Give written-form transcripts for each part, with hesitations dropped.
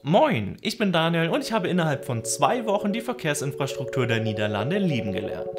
Moin, ich bin Daniel und ich habe innerhalb von 2 Wochen die Verkehrsinfrastruktur der Niederlande lieben gelernt.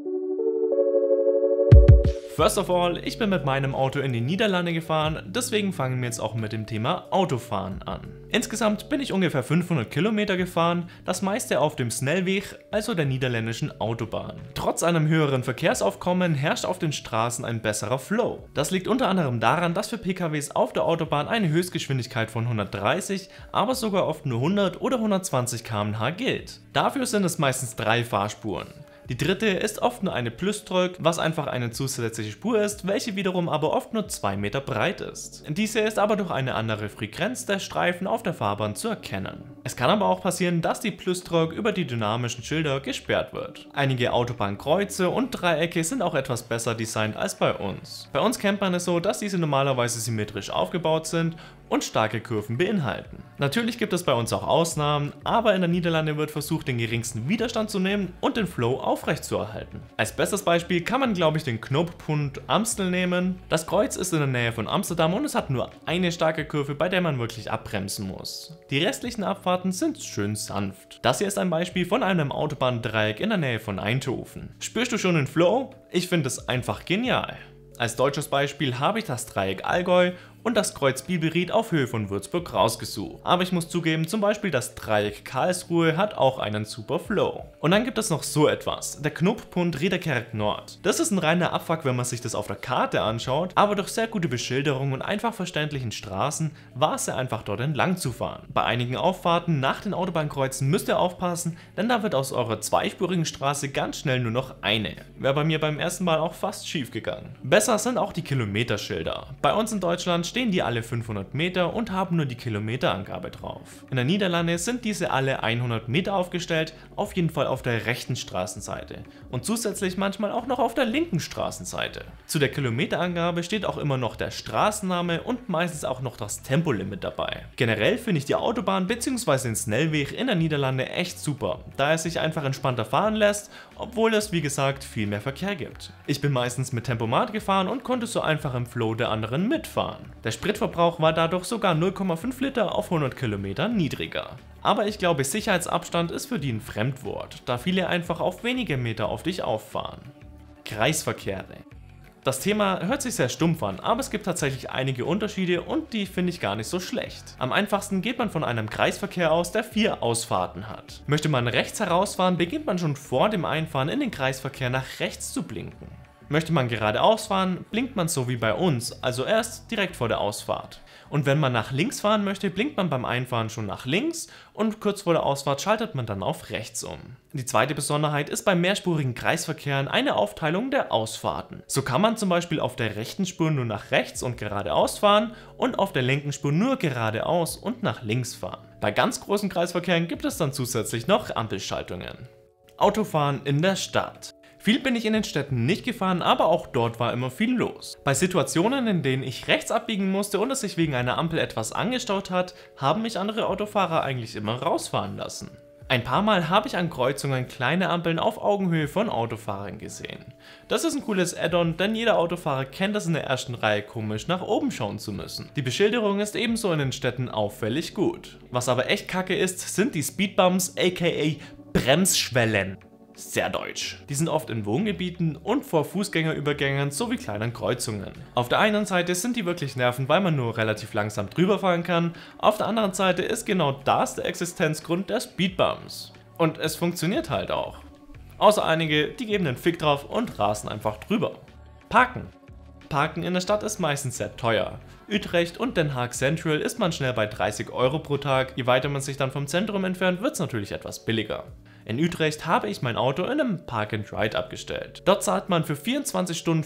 First of all, ich bin mit meinem Auto in die Niederlande gefahren, deswegen fangen wir jetzt auch mit dem Thema Autofahren an. Insgesamt bin ich ungefähr 500 Kilometer gefahren, das meiste auf dem Snelweg, also der niederländischen Autobahn. Trotz einem höheren Verkehrsaufkommen herrscht auf den Straßen ein besserer Flow. Das liegt unter anderem daran, dass für PKWs auf der Autobahn eine Höchstgeschwindigkeit von 130, aber sogar oft nur 100 oder 120 km/h gilt. Dafür sind es meistens 3 Fahrspuren. Die dritte ist oft nur eine Plusdrück, was einfach eine zusätzliche Spur ist, welche wiederum aber oft nur 2 Meter breit ist. Diese ist aber durch eine andere Frequenz der Streifen auf der Fahrbahn zu erkennen. Es kann aber auch passieren, dass die Plusdrück über die dynamischen Schilder gesperrt wird. Einige Autobahnkreuze und Dreiecke sind auch etwas besser designt als bei uns. Bei uns kennt man es so, dass diese normalerweise symmetrisch aufgebaut sind und starke Kurven beinhalten. Natürlich gibt es bei uns auch Ausnahmen, aber in der Niederlande wird versucht, den geringsten Widerstand zu nehmen und den Flow aufrechtzuerhalten. Als bestes Beispiel kann man, glaube ich, den Knooppunt Amstel nehmen. Das Kreuz ist in der Nähe von Amsterdam und es hat nur eine starke Kurve, bei der man wirklich abbremsen muss. Die restlichen Abfahrten sind schön sanft. Das hier ist ein Beispiel von einem Autobahndreieck in der Nähe von Eindhoven. Spürst du schon den Flow? Ich finde es einfach genial. Als deutsches Beispiel habe ich das Dreieck Allgäu und das Kreuz Bielbiet auf Höhe von Würzburg rausgesucht. Aber ich muss zugeben, zum Beispiel das Dreieck Karlsruhe hat auch einen super Flow. Und dann gibt es noch so etwas, der Knooppunt Ridderkerk Nord. Das ist ein reiner Abfuck, wenn man sich das auf der Karte anschaut, aber durch sehr gute Beschilderung und einfach verständlichen Straßen war es sehr einfach dort entlang zu fahren. Bei einigen Auffahrten nach den Autobahnkreuzen müsst ihr aufpassen, denn da wird aus eurer zweispurigen Straße ganz schnell nur noch eine. Wäre bei mir beim ersten Mal auch fast schief gegangen. Besser sind auch die Kilometerschilder. Bei uns in Deutschland stehen die alle 500 Meter und haben nur die Kilometerangabe drauf. In der Niederlande sind diese alle 100 Meter aufgestellt, auf jeden Fall auf der rechten Straßenseite und zusätzlich manchmal auch noch auf der linken Straßenseite. Zu der Kilometerangabe steht auch immer noch der Straßenname und meistens auch noch das Tempolimit dabei. Generell finde ich die Autobahn bzw. den Snelweg in der Niederlande echt super, da es sich einfach entspannter fahren lässt, obwohl es wie gesagt viel mehr Verkehr gibt. Ich bin meistens mit Tempomat gefahren und konnte so einfach im Flow der anderen mitfahren. Der Spritverbrauch war dadurch sogar 0,5 Liter auf 100 Kilometer niedriger. Aber ich glaube, Sicherheitsabstand ist für die ein Fremdwort, da viele einfach auf wenige Meter auf dich auffahren. Kreisverkehre. Das Thema hört sich sehr stumpf an, aber es gibt tatsächlich einige Unterschiede und die finde ich gar nicht so schlecht. Am einfachsten geht man von einem Kreisverkehr aus, der 4 Ausfahrten hat. Möchte man rechts herausfahren, beginnt man schon vor dem Einfahren in den Kreisverkehr nach rechts zu blinken. Möchte man geradeaus fahren, blinkt man so wie bei uns, also erst direkt vor der Ausfahrt. Und wenn man nach links fahren möchte, blinkt man beim Einfahren schon nach links und kurz vor der Ausfahrt schaltet man dann auf rechts um. Die zweite Besonderheit ist bei mehrspurigen Kreisverkehren eine Aufteilung der Ausfahrten. So kann man zum Beispiel auf der rechten Spur nur nach rechts und geradeaus fahren und auf der linken Spur nur geradeaus und nach links fahren. Bei ganz großen Kreisverkehren gibt es dann zusätzlich noch Ampelschaltungen. Autofahren in der Stadt. Viel bin ich in den Städten nicht gefahren, aber auch dort war immer viel los. Bei Situationen, in denen ich rechts abbiegen musste und es sich wegen einer Ampel etwas angestaut hat, haben mich andere Autofahrer eigentlich immer rausfahren lassen. Ein paar Mal habe ich an Kreuzungen kleine Ampeln auf Augenhöhe von Autofahrern gesehen. Das ist ein cooles Add-on, denn jeder Autofahrer kennt es in der ersten Reihe komisch nach oben schauen zu müssen. Die Beschilderung ist ebenso in den Städten auffällig gut. Was aber echt kacke ist, sind die Speedbumps aka Bremsschwellen. Sehr deutsch. Die sind oft in Wohngebieten und vor Fußgängerübergängen sowie kleinen Kreuzungen. Auf der einen Seite sind die wirklich nervend, weil man nur relativ langsam drüber fahren kann, auf der anderen Seite ist genau das der Existenzgrund der Speedbumps. Und es funktioniert halt auch. Außer einige, die geben den Fick drauf und rasen einfach drüber. Parken. Parken in der Stadt ist meistens sehr teuer. Utrecht und Den Haag Central ist man schnell bei 30 € pro Tag, je weiter man sich dann vom Zentrum entfernt, wird es natürlich etwas billiger. In Utrecht habe ich mein Auto in einem Park and Ride abgestellt. Dort zahlt man für 24 Stunden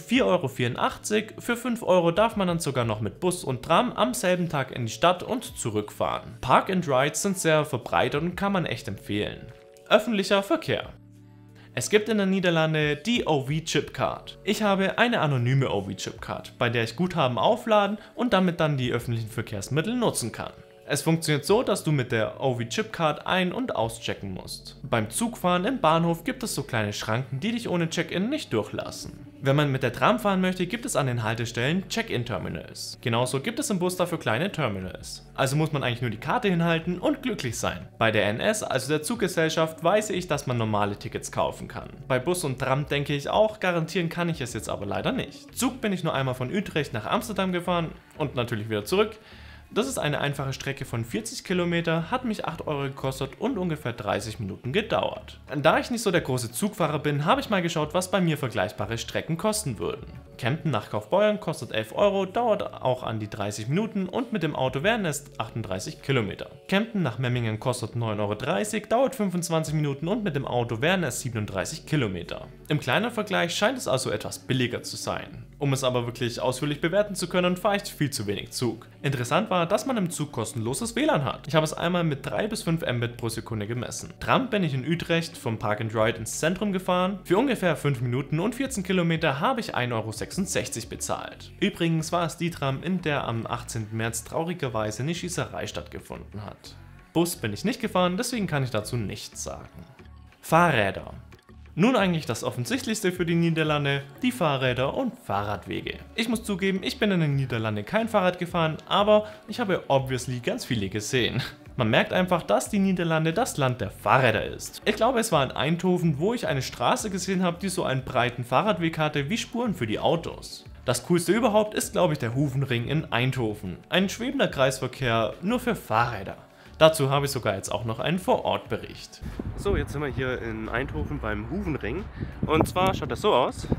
4,84 €, für 5 € darf man dann sogar noch mit Bus und Tram am selben Tag in die Stadt und zurückfahren. Park and Rides sind sehr verbreitet und kann man echt empfehlen. Öffentlicher Verkehr. Es gibt in den Niederlanden die OV-Chipcard. Ich habe eine anonyme OV-Chipcard, bei der ich Guthaben aufladen und damit dann die öffentlichen Verkehrsmittel nutzen kann. Es funktioniert so, dass du mit der OV-Chipcard ein- und auschecken musst. Beim Zugfahren im Bahnhof gibt es so kleine Schranken, die dich ohne Check-in nicht durchlassen. Wenn man mit der Tram fahren möchte, gibt es an den Haltestellen Check-in-Terminals. Genauso gibt es im Bus dafür kleine Terminals. Also muss man eigentlich nur die Karte hinhalten und glücklich sein. Bei der NS, also der Zuggesellschaft, weiß ich, dass man normale Tickets kaufen kann. Bei Bus und Tram denke ich auch, garantieren kann ich es jetzt aber leider nicht. Zug bin ich nur einmal von Utrecht nach Amsterdam gefahren und natürlich wieder zurück. Das ist eine einfache Strecke von 40 Kilometer, hat mich 8 Euro gekostet und ungefähr 30 Minuten gedauert. Da ich nicht so der große Zugfahrer bin, habe ich mal geschaut, was bei mir vergleichbare Strecken kosten würden. Kempten nach Kaufbeuren kostet 11 Euro, dauert auch an die 30 Minuten und mit dem Auto wären es 38 Kilometer. Kempten nach Memmingen kostet 9,30 Euro, dauert 25 Minuten und mit dem Auto wären es 37 Kilometer. Im kleinen Vergleich scheint es also etwas billiger zu sein. Um es aber wirklich ausführlich bewerten zu können, fahre ich viel zu wenig Zug. Interessant war, dass man im Zug kostenloses WLAN hat. Ich habe es einmal mit 3 bis 5 Mbit pro Sekunde gemessen. Tram bin ich in Utrecht vom Park and Ride ins Zentrum gefahren. Für ungefähr 5 Minuten und 14 Kilometer habe ich 1,66 Euro bezahlt. Übrigens war es die Tram, in der am 18. März traurigerweise eine Schießerei stattgefunden hat. Bus bin ich nicht gefahren, deswegen kann ich dazu nichts sagen. Fahrräder. Nun eigentlich das Offensichtlichste für die Niederlande, die Fahrräder und Fahrradwege. Ich muss zugeben, ich bin in den Niederlanden kein Fahrrad gefahren, aber ich habe obviously ganz viele gesehen. Man merkt einfach, dass die Niederlande das Land der Fahrräder ist. Ich glaube, es war in Eindhoven, wo ich eine Straße gesehen habe, die so einen breiten Fahrradweg hatte wie Spuren für die Autos. Das coolste überhaupt ist, glaube ich, der Hovenring in Eindhoven. Ein schwebender Kreisverkehr nur für Fahrräder. Dazu habe ich sogar jetzt auch noch einen Vorortbericht. So, jetzt sind wir hier in Eindhoven beim Hovenring. Und zwar schaut das so aus.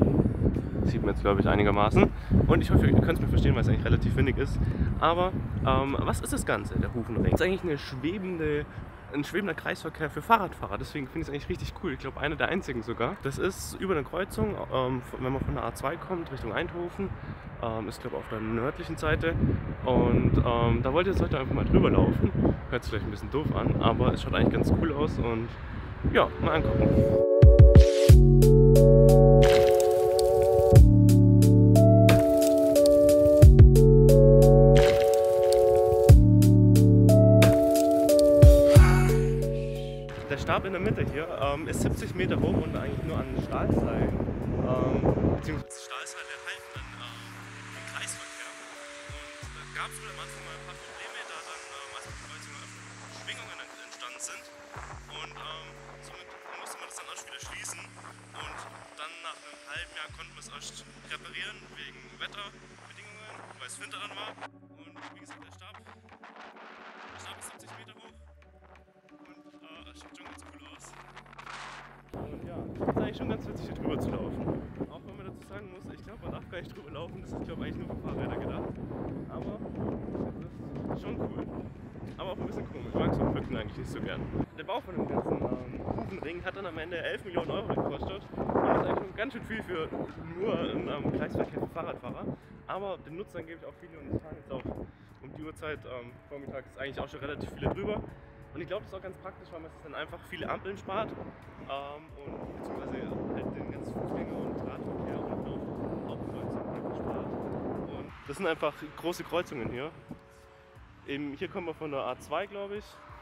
Sieht man jetzt, glaube ich, einigermaßen. Und ich hoffe, ihr könnt es mir verstehen, weil es eigentlich relativ windig ist. Aber was ist das Ganze, der Hovenring? Das ist eigentlich ein schwebender Kreisverkehr für Fahrradfahrer. Deswegen finde ich es eigentlich richtig cool. Ich glaube, einer der einzigen sogar. Das ist über eine Kreuzung, wenn man von der A2 kommt, Richtung Eindhoven. Ist, glaube ich, auf der nördlichen Seite. Und da wollte ich jetzt heute einfach mal drüber laufen. Hört sich vielleicht ein bisschen doof an, aber es schaut eigentlich ganz cool aus. Und ja, mal angucken. Der Stab in der Mitte hier ist 70 Meter hoch und eigentlich nur an Stahlseilen. Beziehungsweise Stahlseile halten den Kreisverkehr. Und da gab es wohl am Anfang mal ein paar Probleme, da dann meistens Schwingungen entstanden sind. Und somit musste man das dann erst wieder schließen. Und dann nach einem halben Jahr konnten wir es erst reparieren, wegen Wetterbedingungen, weil es Winter dann war. Und wie gesagt, der Stab ist 70 Meter hoch. Das sieht schon ganz cool aus. Und ja, es ist eigentlich schon ganz witzig, hier drüber zu laufen. Auch wenn man dazu sagen muss, ich glaube, man darf gar nicht drüber laufen. Das ist, glaube ich, eigentlich nur für Fahrräder gedacht. Aber das ist schon cool. Aber auch ein bisschen komisch. Ich mag so Brücken eigentlich nicht so gern. Der Bau von dem ganzen Hovenring hat dann am Ende 11 Millionen Euro gekostet. Und das ist eigentlich schon ganz schön viel für nur einen Kreisverkehr für Fahrradfahrer. Aber den Nutzern gebe ich auch viele und es fahren jetzt auch um die Uhrzeit vormittags eigentlich auch schon relativ viele drüber. Und ich glaube, das ist auch ganz praktisch, weil man sich dann einfach viele Ampeln spart und beziehungsweise halt den ganzen Fußgänger- und Radverkehr und auch Hauptkreuzungen spart. Und das sind einfach große Kreuzungen hier. Hier kommen wir von der A2, glaube ich.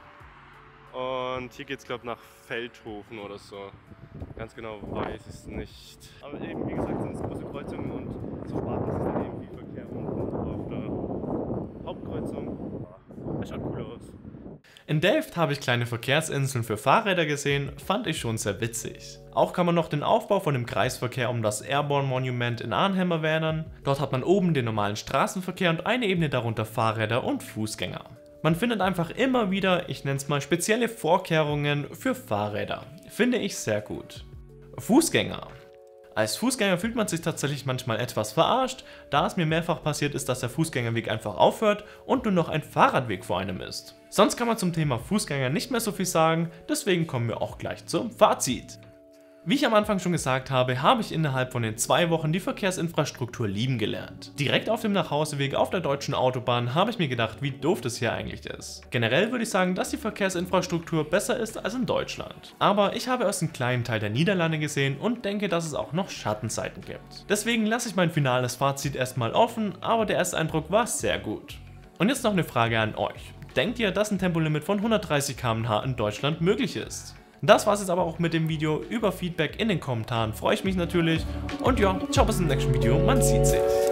Und hier geht es, glaube ich, nach Feldhofen oder so. Ganz genau weiß ich es nicht. Aber eben, wie gesagt, sind es große Kreuzungen und so spart man sich dann eben viel Verkehr unten auf der Hauptkreuzung. Das schaut cool aus. In Delft habe ich kleine Verkehrsinseln für Fahrräder gesehen, fand ich schon sehr witzig. Auch kann man noch den Aufbau von dem Kreisverkehr um das Airborne Monument in Arnhem erwähnen. Dort hat man oben den normalen Straßenverkehr und eine Ebene darunter Fahrräder und Fußgänger. Man findet einfach immer wieder, ich nenne es mal, spezielle Vorkehrungen für Fahrräder. Finde ich sehr gut. Fußgänger. Als Fußgänger fühlt man sich tatsächlich manchmal etwas verarscht, da es mir mehrfach passiert ist, dass der Fußgängerweg einfach aufhört und nur noch ein Fahrradweg vor einem ist. Sonst kann man zum Thema Fußgänger nicht mehr so viel sagen, deswegen kommen wir auch gleich zum Fazit. Wie ich am Anfang schon gesagt habe, habe ich innerhalb von den 2 Wochen die Verkehrsinfrastruktur lieben gelernt. Direkt auf dem Nachhauseweg auf der deutschen Autobahn habe ich mir gedacht, wie doof das hier eigentlich ist. Generell würde ich sagen, dass die Verkehrsinfrastruktur besser ist als in Deutschland. Aber ich habe erst einen kleinen Teil der Niederlande gesehen und denke, dass es auch noch Schattenseiten gibt. Deswegen lasse ich mein finales Fazit erstmal offen, aber der erste Eindruck war sehr gut. Und jetzt noch eine Frage an euch. denkt ihr, dass ein Tempolimit von 130 km/h in Deutschland möglich ist? Das war es jetzt aber auch mit dem Video. Über Feedback in den Kommentaren freue ich mich natürlich. Und ja, ciao bis zum nächsten Video, man sieht sich.